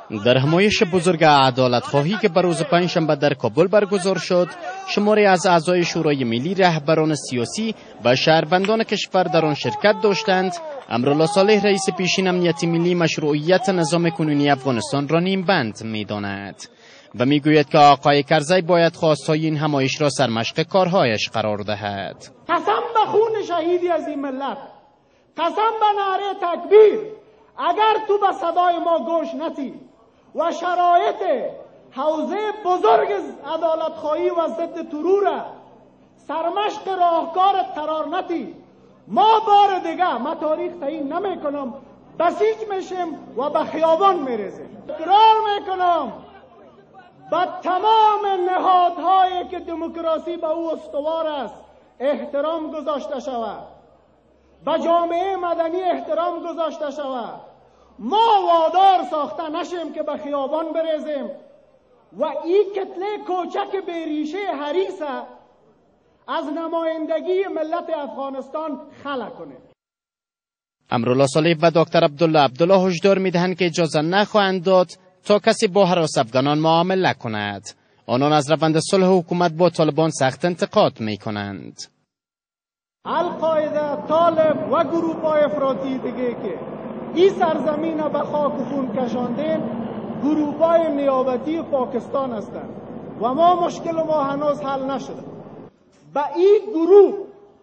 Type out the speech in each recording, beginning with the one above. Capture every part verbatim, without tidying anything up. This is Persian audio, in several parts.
در همایش بزرگ عدالت خواهی که بر روز پنجشنبه در کابل برگزار شد، شماری از اعضای شورای ملی، رهبران سیاسی و شهروندان کشور در آن شرکت داشتند. امرالله صالح رئیس پیشین امنیت ملی مشروعیت نظام کنونی افغانستان را نیم بند می‌داند و میگوید که آقای کرزی باید خواستهای این همایش را سرمشق کارهایش قرار دهد. قسم به خون شهیدی از این ملت، قسم به نعره تکبیر، اگر تو به صدای ما گوش نتی و شرایط حوزه بزرگ عدالت خواهی و ضد ترور سرمشق راهکارت قرار نتی، ما بار دیگه ما تاریخ تعیین نمی کنم بسیج میشیم و به خیابان میریزیم. اقرار میکنم به تمام نهادهایی که دموکراسی به او استوار است احترام گذاشته شود، به جامعه مدنی احترام گذاشته شود. ما وادار ساخته نشیم که به خیابان بریزیم و این کتله کوچک بیریشه حریصه از نمایندگی ملت افغانستان خلع کنه. امرالله صالح و دکتر عبدالله عبدالله هشدار میدهند که اجازه نخواهند داد تا کسی با هراس افغانان معامله کند. آنان از روند صلح حکومت با طالبان سخت انتقاد میکنند. القاعده، طالب و گروه‌های افراطی دیگه که این سرزمین به خاک و خون کشاندن گروه‌های نیابتی پاکستان هستند و ما مشکل ما هنوز حل نشده. به این گروه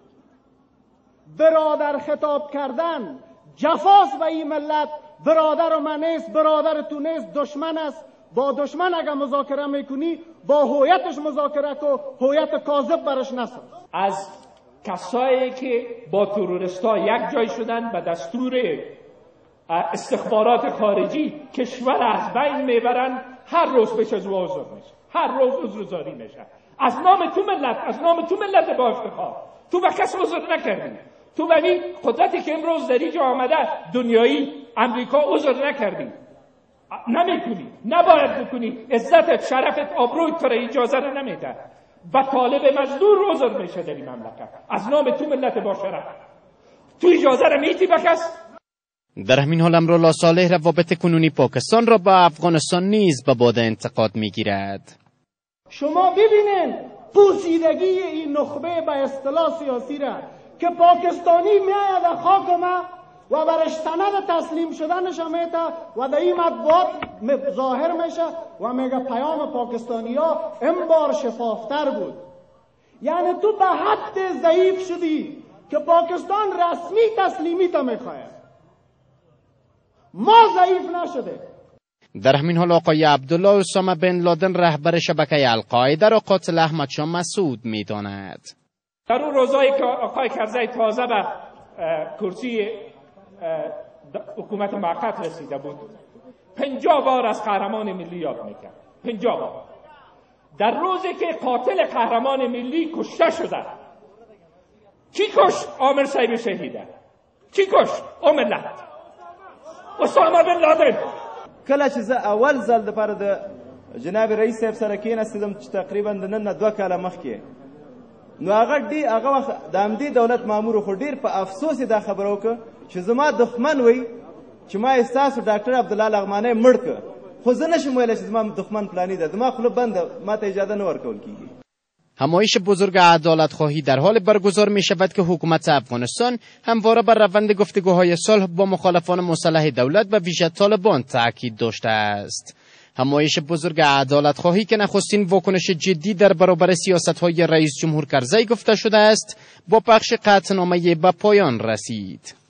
برادر خطاب کردن جفاست و این ملت برادر من نیست، برادر تو نیست، دشمن است. با دشمن اگر مذاکره میکنی با هویتش مذاکره کو، هویت کاذب برش نساز. از کسایی که با تروریستا یک جای شدن به دستور استخبارات خارجی کشور از بین میبرن، هر روز پیش از او عذر میشه، هر روز عذرزاری میشه. از نام تو ملت، از نام تو ملت با افتخار، تو به کس عذر نکردی. تو به این قدرتی که امروز در اینجا آمده دنیایی امریکا عذر نکردی، نمیکنی، نباید بکنی. عزتت، شرفت، آبرویت تو را اجازه را نمیده. و طالب مزدور عذر میشه در این مملکت از نام تو ملت با شرف. تو اجازه را میتی به کس؟ در همین حال امرالله صالح روابط کنونی پاکستان را با افغانستان نیز به باد انتقاد میگیرد. شما ببینین پوسیدگی این نخبه به اصطلاح سیاسی را که پاکستانی میاید خاک ما و برش سند تسلیم شدنش میته و در این مطبوعات ظاهر میشه و میگه پیام پاکستانی ها این بار شفافتر بود. یعنی تو به حد ضعیف شدی که پاکستان رسمی تسلیمی تا میخواه، ما ضعیف نشده. در همین حال آقای عبدالله اسامه بن لادن رهبر شبکه القاعده را قاتل احمد شاه مسعود میداند. در اون روزایی که آقای کرزی تازه به کرسی حکومت موقت رسیده بود، پنجاه بار از قهرمان ملی یاد میکرد. پنجاه بار. در روزی که قاتل قهرمان ملی کشته شده، کی کشت؟ عامر صاحب شهیده. کی کشت؟ او ملت. اسامه بن لادن. کله چې زه اول ځل د پاره د جناب رئیس صاحب سره کېناستم چې تقریبا د نن نه دوه کاله مخکې، نو هغه ډېر هغه وخت د همدې دولت مامور خو ډېر په افسوس دا خبره وکړه چې زما دښمن وی چې ما ستاسو ډاکټر عبدالله لغمانی مړ کړ، خو زه نشم ویلی چې زما دښمن فلانی ده، زما خوله بنده، ما ته اجازه نه ورکول کېږي. همایش بزرگ عدالت خواهی در حال برگزار می شود که حکومت افغانستان همواره بر روند گفتگوهای صلح با مخالفان مسلح دولت و ویژه طالبان تاکید داشته است. همایش بزرگ عدالت خواهی که نخستین واکنش جدی در برابر سیاست‌های رئیس جمهور کرزی گفته شده است، با پخش قطعنامه به پایان رسید.